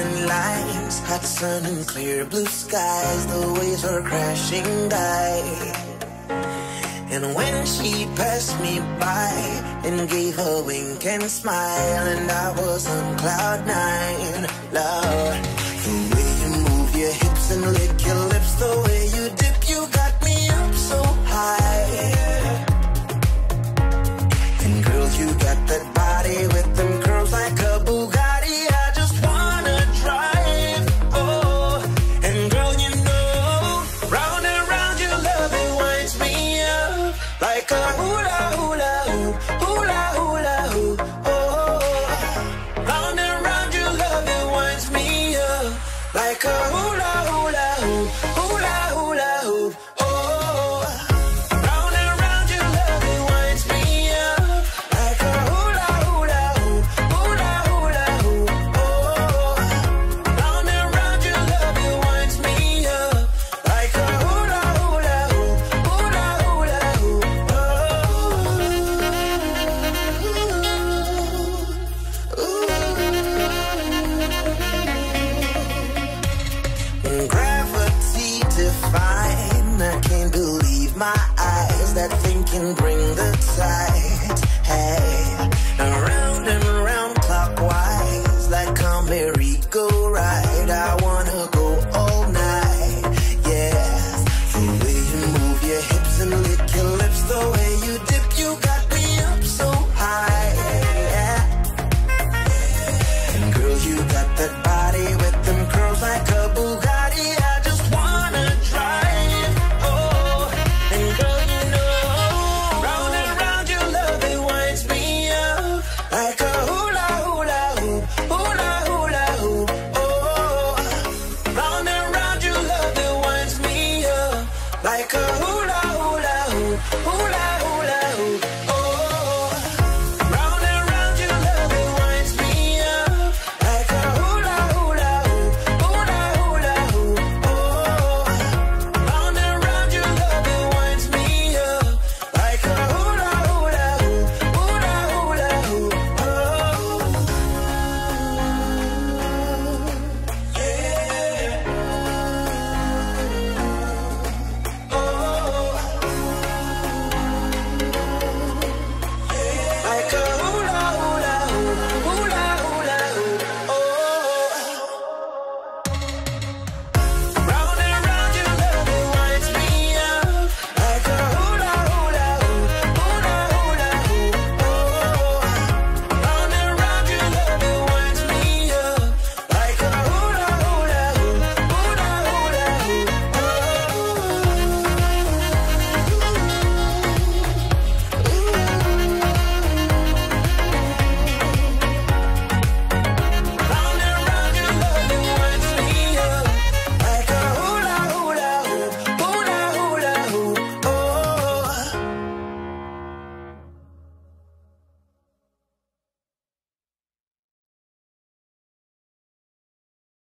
neon lights, hot sun and clear blue skies. The waves were crashing by. And when she passed me by and gave a wink and smile, and I was on cloud nine. Lord, the way you move your hips and lick your lips, the way you dip, you got me up so high. And girl, you got that body with them curls like a Bugatti. I just wanna drive, oh. And girl, you know, round and round your love, it winds me up like a hula hula hoop, hula hula hoop, oh. Round and round your love, it winds me up like a hula hula hoop, hula hula hoop, oh. Round and round your love, it winds me up like a hula hula hoop, hula hula hoop, oh. Round and round your love, it winds me up like a hula hula hoop, hula hula hoop, oh. Gravity defying, I can't believe my eyes. That thing can bring